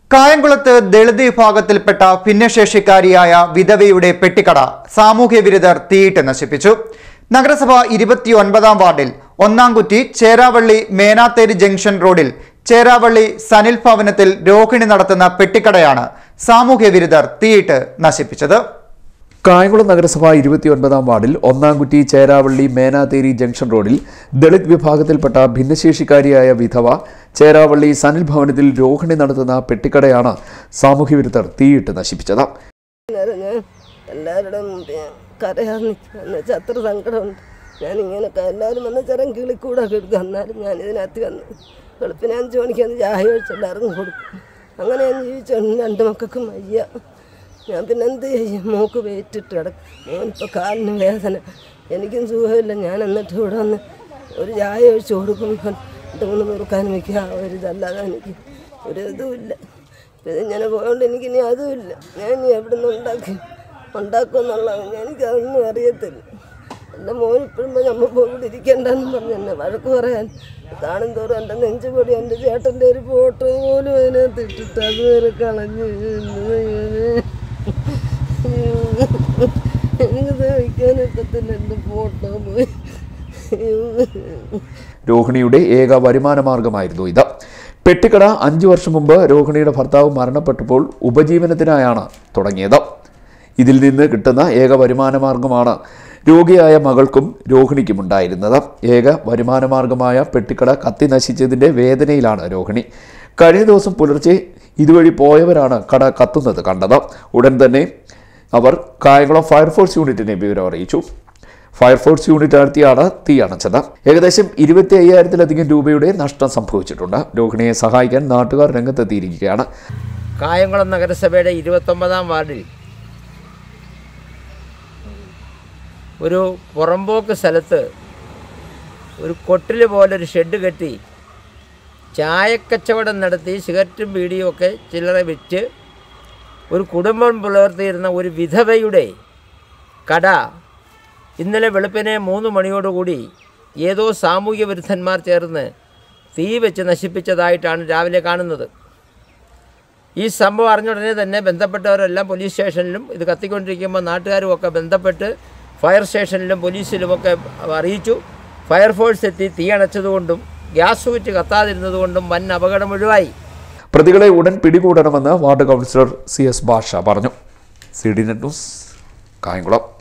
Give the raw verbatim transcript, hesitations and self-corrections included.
കായംകുളത്ത് ദളിത് വിഭാഗത്തിൽപ്പെട്ട ഭിന്നശേഷിക്കാരിയായ വിധവയുടെ പെട്ടിക്കട സാമൂഹ്യ വിരുദ്ധർ തീയിട്ട് നശിപ്പിച്ചു. നഗരസഭ ഇരുപത്തിയൊൻപതാം വാർഡിൽ ഒന്നാംകുറ്റി ചേരാവള്ളി മേനാത്തേരി ജംഗ്ഷൻ റോഡിൽ ചേരാവള്ളി സനിൽ ഭവനത്തിൽ രോഹിണി നടത്തുന്ന പെട്ടിക്കടയാണ് സാമൂഹ്യ വിരുദ്ധർ തീയിട്ട് നശിപ്പിച്ചത്. കായംകുളം നഗരസഭ ഇരുപത്തിയൊൻപതാം വാർഡിൽ ഒന്നാംകുറ്റി ചേരാവള്ളി മേനാത്തേരി ജംഗ്ഷൻ റോഡിൽ ദളിത് വിഭാഗത്തിൽപ്പെട്ട ഭിന്നശേഷിക്കാരിയായ വിധവ ചേരാവള്ളി സനിൽ ഭവനത്തിൽ രോഹിണി നടത്തുന്ന പെട്ടിക്കടയാണ് സാമൂഹ്യ വിരുദ്ധർ തീയിട്ട് നശിപ്പിച്ചത്. എല്ലാവരുടെയും കരയാൻ അത്ര സങ്കടമുണ്ട്. ഞാനിങ്ങനെയൊക്കെ എല്ലാവരും വന്ന് ചെറിയ കിളിക്കൂടെ കൊടുക്കും. എന്നാലും ഞാൻ ഇതിനകത്ത് വന്ന് വെളുപ്പിന് അഞ്ച് മണിക്ക് വന്ന് ചായ കഴിച്ച് എല്ലാവർക്കും കൊടുക്കും. അങ്ങനെ ഞാൻ ജീവിച്ചോണ്ട് രണ്ട് മക്കൾക്കും വയ്യ. ഞാൻ പിന്നെ എന്ത് ചെയ്യും? മൂക്ക് വെയിറ്റിട്ട് കിടക്കും. മോനിപ്പോൾ കാലിന് വേദന, എനിക്കും സുഖമില്ല. ഞാൻ എന്നിട്ട് ഇവിടെ വന്ന് ഒരു ചായ കഴിച്ച് കൊടുക്കുമ്പോൾ രണ്ട് മൂന്ന് മുറുക്കാനും വയ്ക്കുക. ഒരിതല്ലാതെ എനിക്ക് ഒരു ഇതുമില്ല. ഇത് ഇങ്ങനെ പോയോണ്ട് എനിക്കിനി അതുമില്ല. ഞാൻ ഇനി എവിടെ നിന്ന് ഉണ്ടാക്കി ഉണ്ടാക്കുമെന്നുള്ളത് എനിക്കതൊന്നും അറിയത്തില്ല. എൻ്റെ മോൻ ഇപ്പോഴും നമ്മൾ ഇവിടെ ഇരിക്കേണ്ടെന്ന് പറഞ്ഞ് എന്നെ വഴക്ക് പറയാൻ കാണും തോറും എൻ്റെ നെഞ്ചു പൊടി. എൻ്റെ ചേട്ടൻ്റെ ഒരു ഫോട്ടോ പോലും അതിനകത്ത് ഇട്ടിട്ട് അത് വരെ കളഞ്ഞ് എനിക്ക് സഹിക്കാനൊക്കത്തില്ല. എൻ്റെ ഫോട്ടോ പോയി. രോഹിണിയുടെ ഏക വരുമാന മാർഗമായിരുന്നു ഇത്. പെട്ടിക്കട അഞ്ചു വർഷം മുമ്പ് രോഹിണിയുടെ ഭർത്താവ് മരണപ്പെട്ടപ്പോൾ ഉപജീവനത്തിനായാണ് തുടങ്ങിയത്. ഇതിൽ നിന്ന് കിട്ടുന്ന ഏക വരുമാന മാർഗമാണ് രോഗിയായ മകൾക്കും രോഹിണിക്കും ഉണ്ടായിരുന്നത്. ഏക വരുമാന മാർഗമായ പെട്ടിക്കട കത്തി നശിച്ചതിൻ്റെ വേദനയിലാണ് രോഹിണി. കഴിഞ്ഞ ദിവസം പുലർച്ചെ ഇതുവഴി പോയവരാണ് കട കത്തുന്നത് കണ്ടത്. ഉടൻ തന്നെ അവർ കായംകുളം ഫയർഫോഴ്സ് യൂണിറ്റിനെ വിവരം അറിയിച്ചു. ഫയർഫോഴ്സ് യൂണിറ്റ് നടത്തിയാണ് തീ അണച്ചത്. ഏകദേശം ഇരുപത്തി അയ്യായിരത്തിലധികം രൂപയുടെ നഷ്ടം സംഭവിച്ചിട്ടുണ്ട്. രോഹിണിയെ സഹായിക്കാൻ നാട്ടുകാർ രംഗത്തെത്തിയിരിക്കുകയാണ്. കായംകുളം നഗരസഭയുടെ ഇരുപത്തൊമ്പതാം വാർഡിൽ ഒരു പുറമ്പോക്ക് സ്ഥലത്ത് ഒരു കൊട്ടിൽ പോലൊരു ഷെഡ് കെട്ടി ചായക്കച്ചവടം നടത്തി സിഗരറ്റും ബീഡിയും ഒക്കെ ചില്ലറ വിറ്റ് ഒരു കുടുംബം പുലർത്തിയിരുന്ന ഒരു വിധവയുടെ കട ഇന്നലെ വെളുപ്പിനെ മൂന്ന് മണിയോടുകൂടി ഏതോ സാമൂഹ്യ വിരുദ്ധന്മാർ ചേർന്ന് തീ വെച്ച് നശിപ്പിച്ചതായിട്ടാണ് രാവിലെ കാണുന്നത്. ഈ സംഭവം അറിഞ്ഞ ഉടനെ തന്നെ ബന്ധപ്പെട്ടവരെല്ലാം പോലീസ് സ്റ്റേഷനിലും ഇത് കത്തിക്കൊണ്ടിരിക്കുമ്പോൾ നാട്ടുകാരും ഒക്കെ ബന്ധപ്പെട്ട് ഫയർ സ്റ്റേഷനിലും പോലീസിലുമൊക്കെ അറിയിച്ചു. ഫയർഫോഴ്സ് എത്തി തീ അണച്ചതുകൊണ്ടും ഗ്യാസ് സ്വിച്ച് കത്താതിരുന്നതുകൊണ്ടും വൻ അപകടം ഒഴിവായി. പ്രതികളെ ഉടൻ പിടികൂടണമെന്ന് ward councillor C S Basha പറഞ്ഞു. C D Net News Kayamkulam.